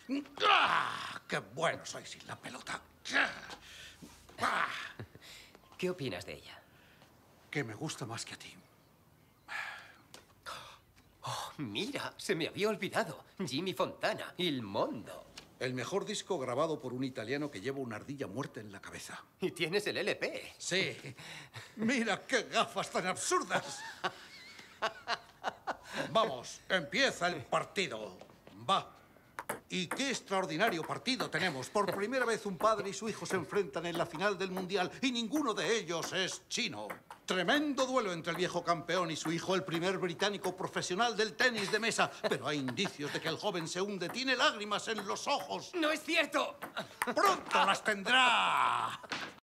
¡Ah! ¡Qué bueno soy sin la pelota! ¡Ah! ¿Qué opinas de ella? Que me gusta más que a ti. Oh, mira, se me había olvidado. Jimmy Fontana, Il Mondo. El mejor disco grabado por un italiano que lleva una ardilla muerta en la cabeza. Y tienes el LP. Sí. Mira qué gafas tan absurdas. Vamos, empieza el partido. Va. Y qué extraordinario partido tenemos. Por primera vez un padre y su hijo se enfrentan en la final del Mundial y ninguno de ellos es chino. Tremendo duelo entre el viejo campeón y su hijo, el primer británico profesional del tenis de mesa. Pero hay indicios de que el joven se hunde, tiene lágrimas en los ojos. ¡No es cierto! ¡Pronto las tendrá!